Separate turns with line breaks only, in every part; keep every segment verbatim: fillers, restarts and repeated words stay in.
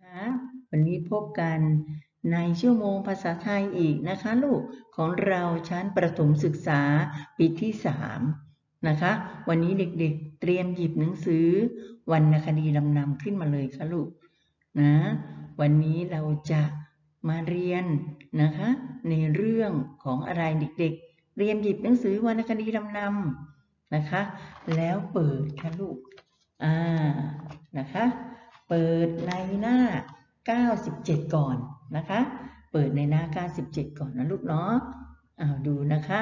คะวันนี้พบกันในชั่วโมงภาษาไทยอีกนะคะลูกของเราชั้นประถมศึกษาปีที่สามนะคะวันนี้เด็กๆเตรียมหยิบหนังสือวรรณคดีลำนำขึ้นมาเลยค่ะลูกนะวันนี้เราจะมาเรียนนะคะในเรื่องของอะไรเด็กๆเตรียมหยิบหนังสือวรรณคดีลำนำนะคะแล้วเปิดค่ะลูกอ่านะคะเปิดในหน้าเก้าสิบเจ็ดก่อนนะคะเปิดในหน้าเก้าสิบเจ็ดก่อนนะลูกเนาะอ้าวดูนะคะ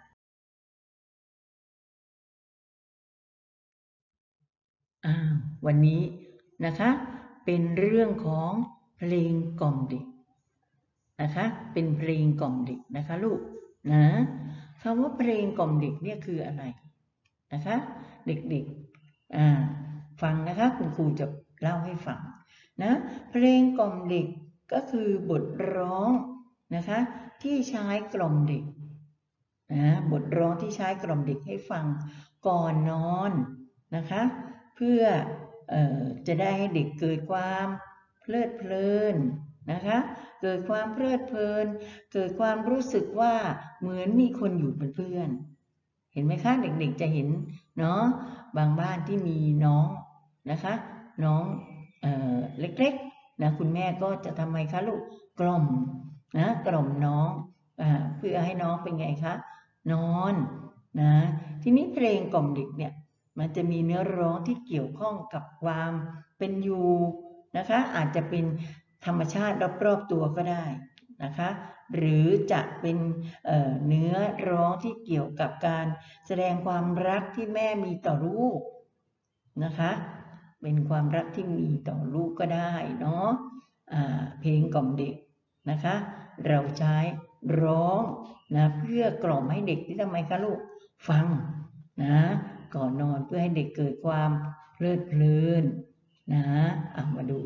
อ้าววันนี้นะคะเป็นเรื่องของเพลงกล่อมเด็กนะคะเป็นเพลงกล่อมเด็กนะคะลูกนะคำว่าเพลงกล่อมเด็กเนี่ยคืออะไรนะคะเด็กๆอ่าฟังนะคะคุณครูจะเล่าให้ฟังนะเพลงกล่อมเด็กก็คือบทร้องนะคะที่ใช้กล่อมเด็กนะบทร้องที่ใช้กล่อมเด็กให้ฟังก่อนนอนนะคะเพื่อเอ่อจะได้ให้เด็กเกิดความเพลิดเพลินนะคะเกิดความเพลิดเพลินเกิดความรู้สึกว่าเหมือนมีคนอยู่เป็นเพื่อนเห็นไหมคะเด็กๆจะเห็นเนาะบางบ้านที่มีน้องนะคะน้องเอ่อเล็กๆนะคุณแม่ก็จะทำไมคะลูกกล่อมนะกล่อมน้องอ่าเพื่อให้น้องเป็นไงคะนอนนะทีนี้เพลงกล่อมเด็กเนี่ยมันจะมีเนื้อร้องที่เกี่ยวข้องกับความเป็นอยู่นะคะอาจจะเป็นธรรมชาติรอบๆตัวก็ได้นะคะหรือจะเป็นเอ่อเนื้อร้องที่เกี่ยวกับการแสดงความรักที่แม่มีต่อลูกนะคะเป็นความรักที่มีต่อลูกก็ได้เนาะอ่าเพลงกล่อมเด็กนะคะเราใช้ร้องนะเพื่อกล่อมให้เด็กที่ทำไมคะลูกฟังนะก่อนนอนเพื่อให้เด็กเกิดความเพลิดเพลินนะอ่ะมาดู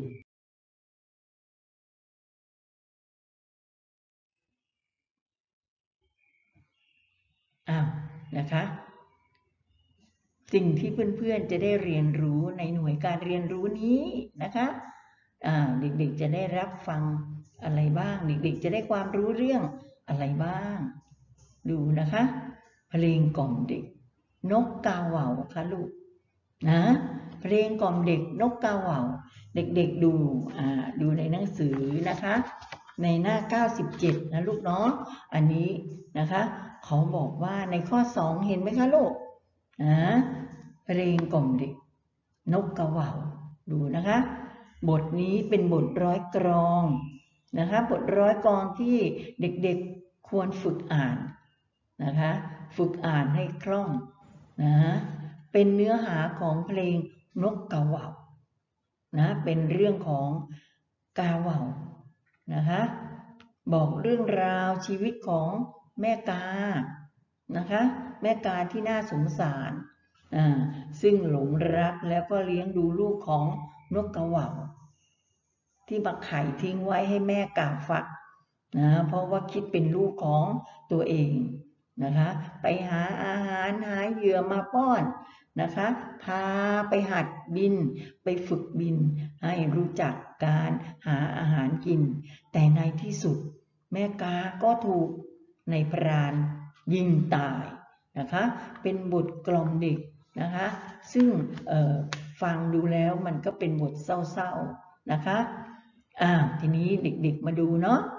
อ้าวนะคะสิ่งที่เพื่อนๆจะได้เรียนรู้ในหน่วยการเรียนรู้นี้นะคะอ่าเด็กๆจะได้รับฟังอะไรบ้างเด็กๆจะได้ความรู้เรื่องอะไรบ้างดูนะคะเพลงกล่อมเด็กนกกาเหว่าค่ะลูกนะเพลงกล่อมเด็กนกกาเหว่าเด็กๆดูอ่าดูในหนังสือนะคะในหน้าเก้าสิบเจ็ดนะลูกเนาะอันนี้นะคะเขาบอกว่าในข้อสองเห็นไหมคะลูกนะเพลงกล่อมเด็กนกกาเหว่าดูนะคะบทนี้เป็นบทร้อยกรองนะคะบทร้อยกรองที่เด็กๆควรฝึกอ่านนะคะฝึกอ่านให้คล่องนะเป็นเนื้อหาของเพลงนกกาเหว่านะเป็นเรื่องของกาเหว่านะคะบอกเรื่องราวชีวิตของแม่กานะคะแม่กาที่น่าสงสารอ่าซึ่งหลงรักแล้วก็เลี้ยงดูลูกของนกกาเหว่าที่มาไข่ทิ้งไว้ให้แม่กาฟักนะเพราะว่าคิดเป็นลูกของตัวเองนะคะไปหาอาหารหาเหยื่อมาป้อนนะคะพาไปหัดบินไปฝึกบินให้รู้จักการหาอาหารกินแต่ในที่สุดแม่กาก็ถูกในพรานยิงตายนะคะเป็นบทกล่อมเด็กนะคะซึ่งฟังดูแล้วมันก็เป็นบทเศร้าๆนะคะอ่าทีนี้เด็กๆมาดูเนาะ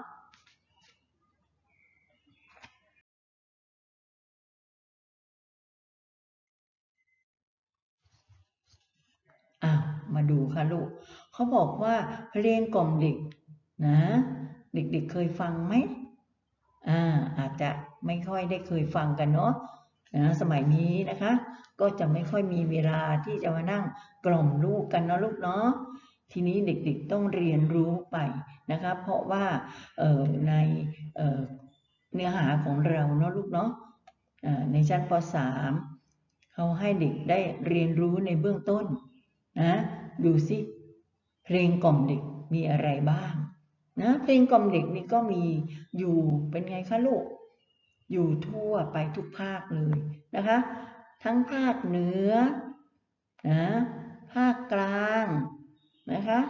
อ้าวมาดูค่ะลูกเขาบอกว่าเพลงกล่อมเด็กนะเด็กๆเคยฟังไหมอ่าอาจจะไม่ค่อยได้เคยฟังกันเนาะนะสมัยนี้นะคะก็จะไม่ค่อยมีเวลาที่จะมานั่งกล่อมลูกกันเนาะลูกเนาะทีนี้เด็กๆต้องเรียนรู้ไปนะคะเพราะว่าในเนื้อหาของเราเนาะลูกเนาะในชั้นป .สาม เขาให้เด็กได้เรียนรู้ในเบื้องต้นนะดูสิเพลงกล่อมเด็กมีอะไรบ้างนะเพลงกล่อมเด็กนี่ก็มีอยู่เป็นไงคะลูกอยู่ทั่วไปทุกภาคเลยนะคะทั้งภาคเหนือนะภาคกลางนะคะ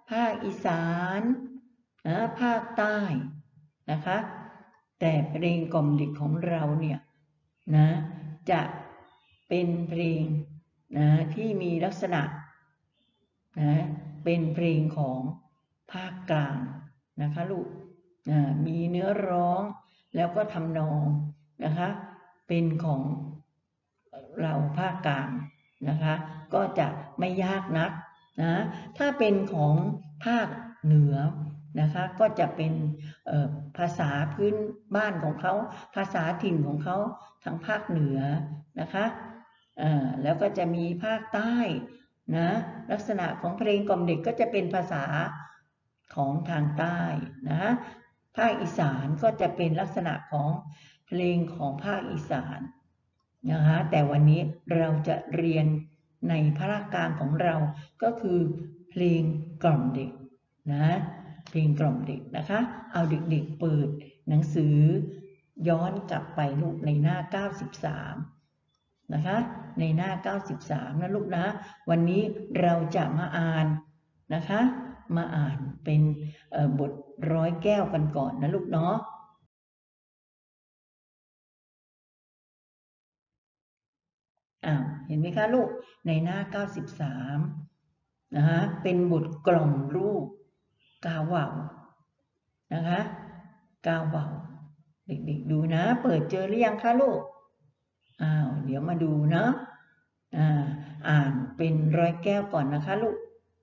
ภาคอีสานนะภาคใต้นะคะแต่เพลงกล่อมเด็กของเราเนี่ยนะจะเป็นเพลงนะที่มีลักษณะนะเป็นเพลงของภาคกลางนะคะลูกนะมีเนื้อร้องแล้วก็ทำนองนะคะเป็นของเราภาคกลางนะคะก็จะไม่ยากนักนะถ้าเป็นของภาคเหนือนะคะก็จะเป็นภาษาพื้นบ้านของเขาภาษาถิ่นของเขาทางภาคเหนือนะคะแล้วก็จะมีภาคใต้นะลักษณะของเพลงกล่อมเด็กก็จะเป็นภาษาของทางใต้นะภาคอีสานก็จะเป็นลักษณะของเพลงของภาคอีสานนะคะแต่วันนี้เราจะเรียนในภาคกลางของเราก็คือเพลงกล่อมเด็กนะเพลงกล่อมเด็กนะคะเอาเด็กๆเปิดหนังสือย้อนกลับไปลูกในหน้าเก้าสิบสามนะคะในหน้าเก้าสิบสามนะลูกนะวันนี้เราจะมาอ่านนะคะมาอ่านเป็นบทร้อยแก้วกันก่อนนะลูกเนาะอ้าวเห็นไหมคะลูกในหน้าเก้าสิบสามนะคะเป็นบทกล่อมลูกกาว่าวนะคะกาว่าวเด็กๆดูนะเปิดเจอหรือยังคะลูกอ้าวเดี๋ยวมาดูเนาะอ่าอ่านเป็นร้อยแก้วก่อนนะคะลูก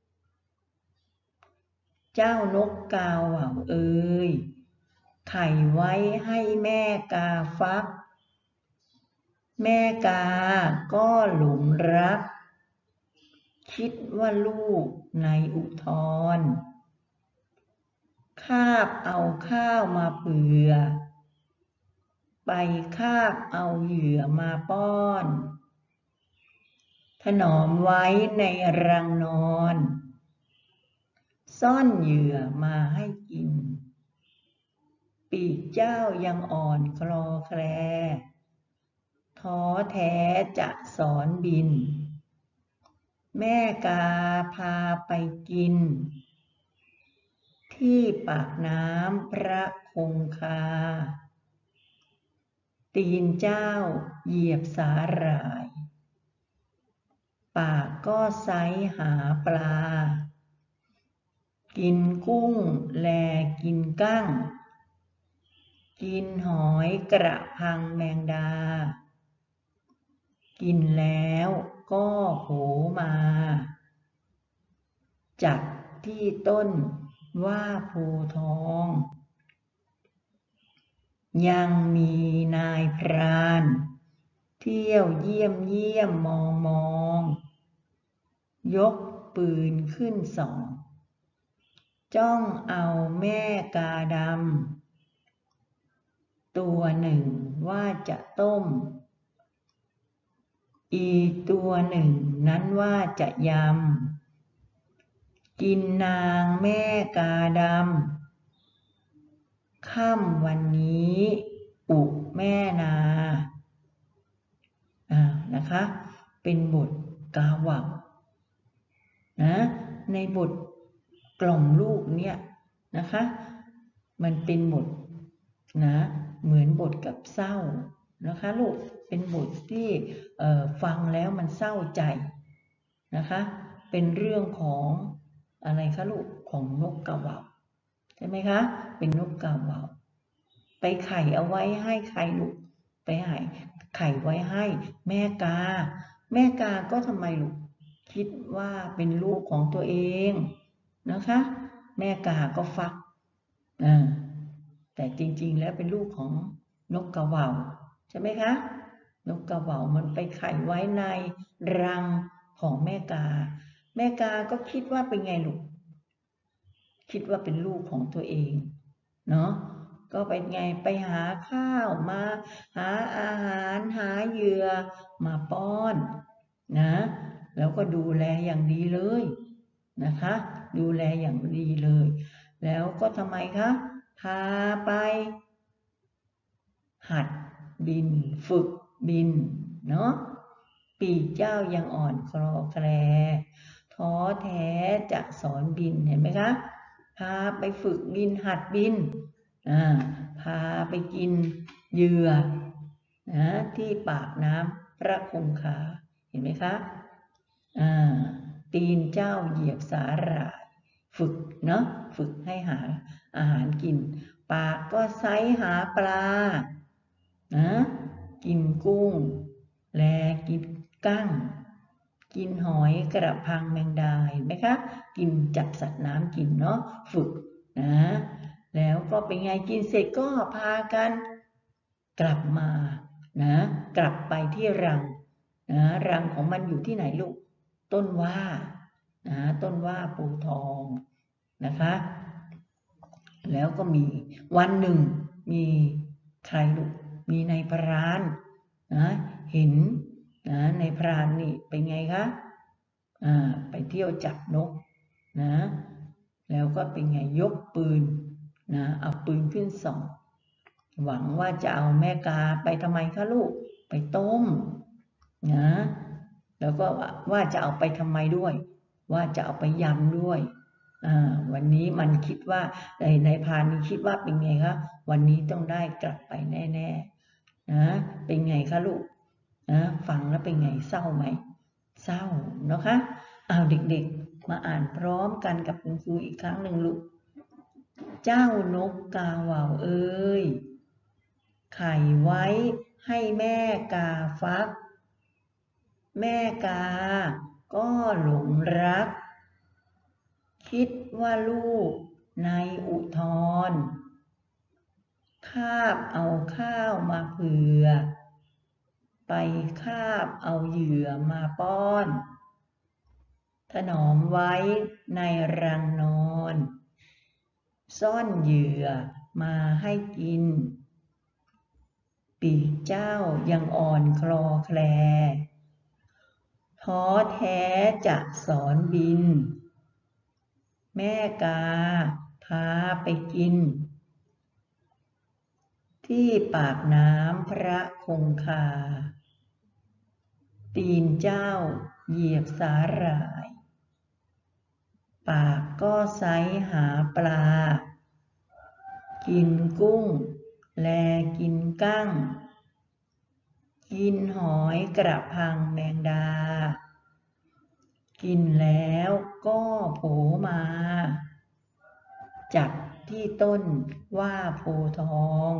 เจ้านกกาว่าวเอ่ยไข่ไว้ให้แม่กาฟักแม่กาก็หลงรักคิดว่าลูกในอุทธรคาบเอาข้าวมาเปือไปคาบเอาเหยื่อมาป้อนถนอมไว้ในรังนอนซ่อนเหยื่อมาให้กินปีกเจ้ายังอ่อนคลอแคลท้อแท้จะสอนบินแม่กาพาไปกินที่ปากน้ำพระคงคาตีนเจ้าเหยียบสาหร่ายปากก็ไซหาปลากินกุ้งแลกินกั้งกินหอยกระพังแมงดากินแล้วก็โผมาจัดที่ต้นว่าโพทองยังมีนายพรานเที่ยวเยี่ยมเยี่ยมมองมองยกปืนขึ้นส่องจ้องเอาแม่กาดำตัวหนึ่งว่าจะต้มอีกตัวหนึ่งนั้นว่าจะยำกินนางแม่กาดำค่ำวันนี้อุแม่นาอ่านะคะเป็นบทกาว่าวนะในบทกล่อมลูกเนี่ยนะคะมันเป็นบทนะเหมือนบทกับเศร้านะคะลูกเป็นบทที่ฟังแล้วมันเศร้าใจนะคะเป็นเรื่องของอะไรคะลูกของนกกาว่าวใช่ไหมคะเป็นนกกาว่าวไปไข่เอาไว้ให้ใครลูกไปให้ไข่ไว้ให้แม่กาแม่กาก็ทำไมลูกคิดว่าเป็นลูกของตัวเองนะคะแม่กาก็ฟักอ่าแต่จริงๆแล้วเป็นลูกของนกกาว่าวใช่ไหมคะนกกาว่าวมันไปไข่ไว้ในรังของแม่กาแม่กาก็คิดว่าเป็นไงลูกคิดว่าเป็นลูกของตัวเองเนาะก็ไปไงไปหาข้าวมาหาอาหารหาเหยื่อมาป้อนนะแล้วก็ดูแลอย่างดีเลยนะคะดูแลอย่างดีเลยแล้วก็ทำไมคะพาไปหัดบินฝึกบินเนาะปีกเจ้ายังอ่อนคลอแคลท้ท้อแท้จะสอนบินเห็นไหมคะพาไปฝึกบินหัดบินอ่าพาไปกินเหยื่อนะที่ปากน้ำพระคงคาเห็นไหมคะอ่าตีนเจ้าเหยียบสาหร่ายฝึกเนาะฝึกให้หาอาหารกินปากก็ไซหาปลานะกินกุ้งแลกินกั้งกินหอยกระพังแมงดาเห็นไหมคะกินจับสัตว์น้ำกินเนาะฝึกนะแล้วก็เป็นไงกินเสร็จก็พากันกลับมานะกลับไปที่รังนะรังของมันอยู่ที่ไหนลูกต้นว่านะต้นว่าปูทองนะคะแล้วก็มีวันหนึ่งมีใครลูกมีนายพรานนะเห็นนะนายพรานนี่เป็นไงคะอ่าไปเที่ยวจับนกนะแล้วก็เป็นไงยกปืนนะเอาปืนขึ้นส่องหวังว่าจะเอาแม่กาไปทำไมคะลูกไปต้มนะแล้วก็ว่าจะเอาไปทำไมด้วยว่าจะเอาไปยำด้วยอ่าวันนี้มันคิดว่าในในพานนี้คิดว่าเป็นไงคะวันนี้ต้องได้กลับไปแน่ๆนะเป็นไงคะลูกนะฟังแล้วเป็นไงเศร้าไหมเศร้าเนาะคะเอาเด็กๆมาอ่านพร้อมกันกับคุณครูอีกครั้งหนึ่งลูกเจ้านกกาเหว่าเอ้ยไข่ไว้ให้แม่กาฟักแม่กาก็หลงรักคิดว่าลูกในอุทธรคาบเอาข้าวมาเผื่อไปคาบเอาเหยื่อมาป้อนถนอมไว้ในรังนอนซ่อนเหยื่อมาให้กินปีกเจ้ายังอ่อนคลอแคลท้อแท้จะสอนบินแม่กาพาไปกินที่ปากน้ำพระคงคาตีนเจ้าเหยียบสาหร่ายปากก็ไซหาปลากินกุ้งแลกินกั้งกินหอยกระพังแมงดากินแล้วก็โผมาจับที่ต้นว่าโพทอง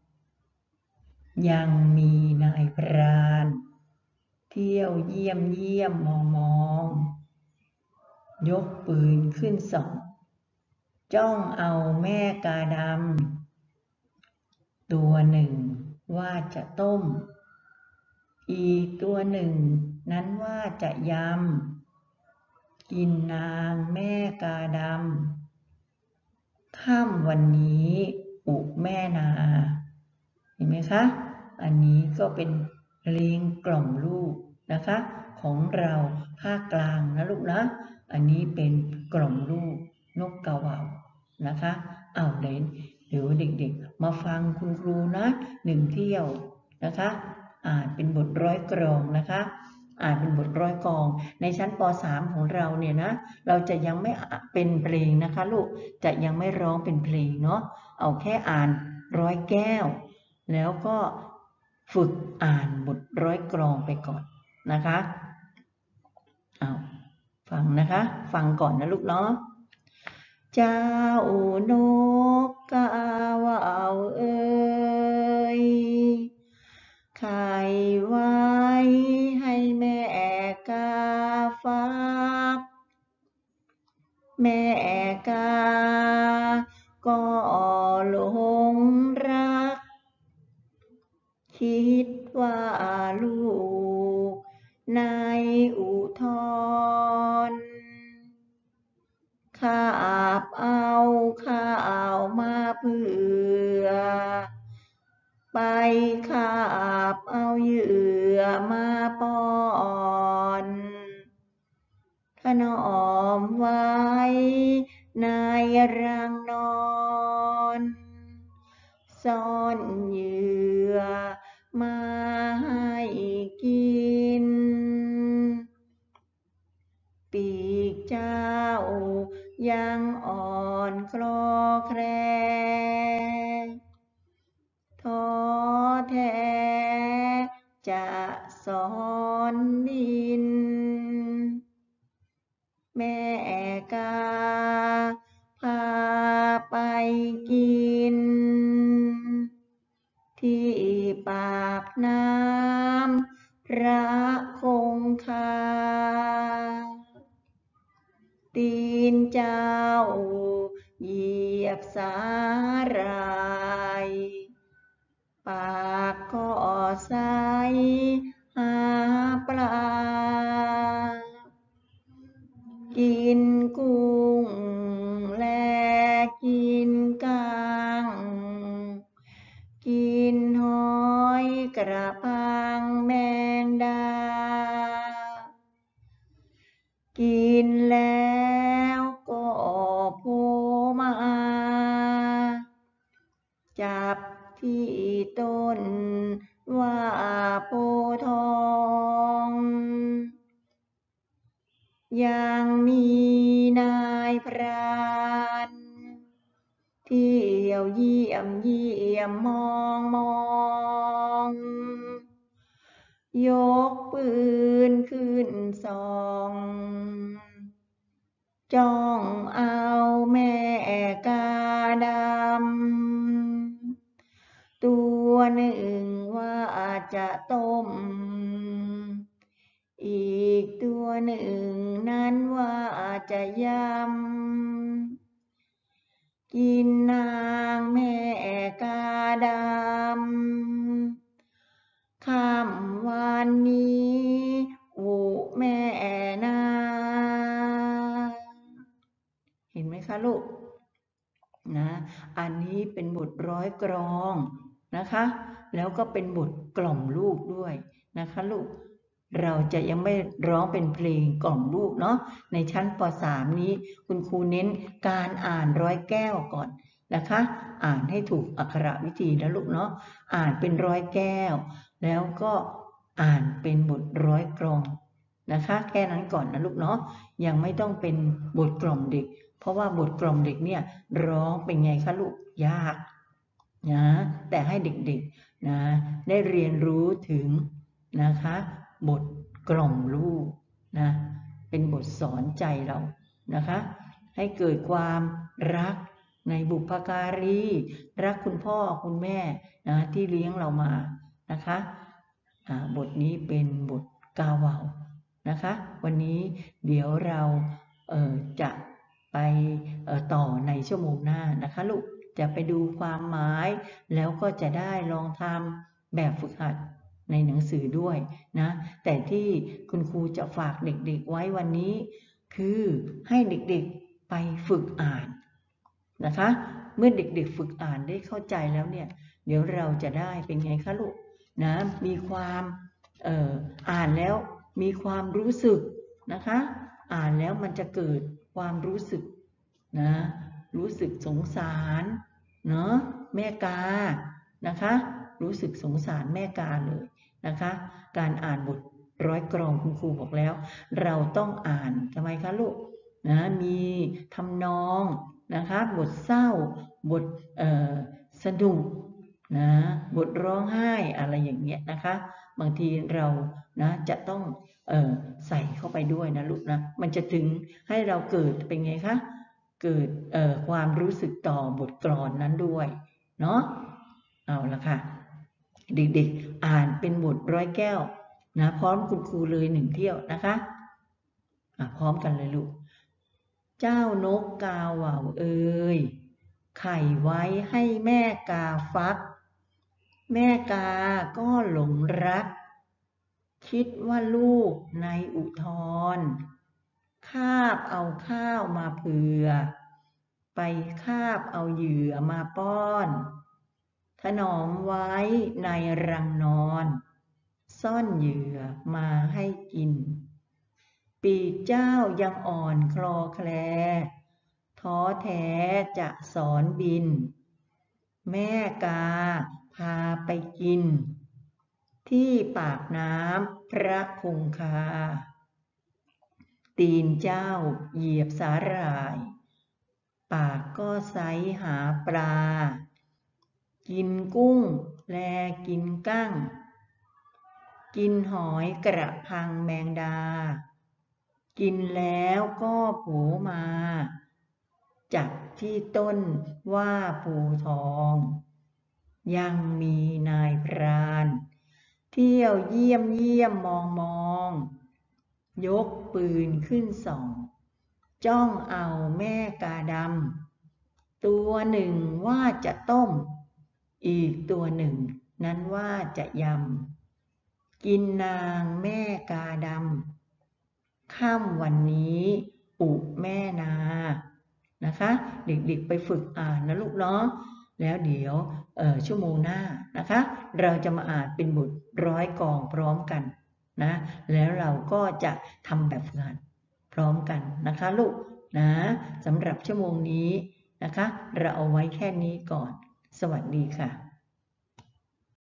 ยังมีนายพรานเที่ยวเยี่ยมเยี่ยมมองมองยกปืนขึ้นส่องจ้องเอาแม่กาดำตัวหนึ่งว่าจะต้มอีกตัวหนึ่งนั้นว่าจะยำกินนางแม่กาดำค่ำวันนี้อุแม่นาเห็นไหมคะอันนี้ก็เป็นเพลงกล่อมลูกนะคะของเราภาคกลางนะลูกนะอันนี้เป็นกล่อมลูกนกกาเหว่านะคะเอาเด่นเดี๋ยวเด็กๆมาฟังคุณครูนะหนึ่งเที่ยวนะคะอ่านเป็นบทร้อยกรองนะคะอ่านเป็นบทร้อยกรองในชั้นป สาม ของเราเนี่ยนะเราจะยังไม่เป็นเพลงนะคะลูกจะยังไม่ร้องเป็นเพลงเนาะเอาแค่อ่านร้อยแก้วแล้วก็ฝึกอ่านบทร้อยกรองไปก่อนนะคะเอาฟังนะคะฟังก่อนนะลูกเนาะเจ้านกกาเหว่าเอ้ยไข่ไว้ให้แม่กาฟักแม่กาก็หลงรักคิดว่าลูกในอุทธรคาบเอาข้าวมาเผื่อไปคาบเอาเหยื่อมาป้อนถนอมไว้ในรังนอนซ่อนเหยื่อมาให้กินปีกเจ้ายังอ่อนคลอแคลนท้อแท้จะสอนบินแม่กาพาไปกินที่ปากน้ำพระคงคาตีนเจ้าเหยียบสาหร่ายปากก็ใสหาปลากินกุ้งและกินก้างกินหอยกระพังแมงดากินแล้วก็โผล่มาจับที่ต้นว่าโพธิ์ทองยังมีนายพรานเที่ยวเยี่ยมเยี่ยมมองมองยกปืนขึ้นส่องจ้องเอาแม่กาดำตัวหนึ่งว่าจะต้มอีกตัวหนึ่งนั้นว่าจะยำกินนางแม่กาดำค่ำวันนี้อุแม่นาเห็นไหมคะลูกนะอันนี้เป็นบทร้อยกรองนะคะแล้วก็เป็นบทกล่อมลูกด้วยนะคะลูกเราจะยังไม่ร้องเป็นเพลงกล่อมลูกเนาะในชั้นป สาม นี้คุณครูเน้นการอ่านร้อยแก้วก่อนนะคะอ่านให้ถูกอักขระวิธีนะลูกเนาะอ่านเป็นร้อยแก้วแล้วก็อ่านเป็นบทร้อยกรองนะคะแค่นั้นก่อนนะลูกเนาะยังไม่ต้องเป็นบทกล่อมเด็กเพราะว่าบทกล่อมเด็กเนี่ยร้องเป็นไงคะลูกยากนะแต่ให้เด็กๆนะได้เรียนรู้ถึงนะคะบทกล่อมลูกนะเป็นบทสอนใจเรานะคะให้เกิดความรักในบุพการีรักคุณพ่อคุณแม่นะที่เลี้ยงเรามานะคะบทนี้เป็นบทกาเหว่านะคะวันนี้เดี๋ยวเราเอ่อจะไปเอ่อต่อในชั่วโมงหน้านะคะลูกจะไปดูความหมายแล้วก็จะได้ลองทำแบบฝึกหัดในหนังสือด้วยนะแต่ที่คุณครูจะฝากเด็กๆไว้วันนี้คือให้เด็กๆไปฝึกอ่านนะคะเมื่อเด็กๆฝึกอ่านได้เข้าใจแล้วเนี่ยเดี๋ยวเราจะได้เป็นไงคะลูกนะมีความเอ่ออ่านแล้วมีความรู้สึกนะคะอ่านแล้วมันจะเกิดความรู้สึกนะรู้สึกสงสารเนาะแม่กานะคะรู้สึกสงสารแม่กาเลยนะคะการอ่านบทร้อยกรองคุณครูบอกแล้วเราต้องอ่านทำไมคะลูกนะมีทำนองนะคะบทเศร้าบทเอ่อสนุกนะบทร้องไห้อะไรอย่างเงี้ยนะคะบางทีเรานะจะต้องเอ่อใส่เข้าไปด้วยนะลูกนะมันจะถึงให้เราเกิดเป็นไงคะเกิดเอ่อความรู้สึกต่อบทกลอนนั้นด้วยเนาะเอาละค่ะเด็กๆอ่านเป็นบทร้อยแก้วนะพร้อมคุณครูเลยหนึ่งเที่ยวนะคะอ่ะพร้อมกันเลยลูกเจ้านกกาเหว่าเอ่ยไข่ไว้ให้แม่กาฟักแม่กาก็หลงรักคิดว่าลูกในอุทธรคาบเอาข้าวมาเผื่อไปคาบเอาเหยื่อมาป้อนถนอมไว้ในรังนอนซ่อนเหยื่อมาให้กินปีกเจ้ายังอ่อนคลอแคลท้อแท้จะสอนบินแม่กาพาไปกินที่ปากน้ำพระคงคาตีนเจ้าเหยียบสาหร่าย ปากก็ไซหาปลา กินกุ้งแลกินกั้ง กินหอยกระพังแมงดา กินแล้วก็โผมา จับที่ต้นว่าภูทอง ยังมีนายพรานเที่ยวเยี่ยมเยี่ยมมองมองยกปืนขึ้นส่องจ้องเอาแม่กาดำตัวหนึ่งว่าจะต้มอีกตัวหนึ่งนั้นว่าจะยำกินนางแม่กาดำค่ำวันนี้อุแม่นานะคะเด็กๆไปฝึกอ่านนะลูกเนาะแล้วเดี๋ยวเอ่อชั่วโมงหน้านะคะเราจะมาอ่านเป็นบทร้อยกลองพร้อมกันนะแล้วเราก็จะทำแบบฝึกหัดพร้อมกันนะคะลูกนะสำหรับชั่วโมงนี้นะคะเราเอาไว้แค่นี้ก่อนสวัสดีค่ะ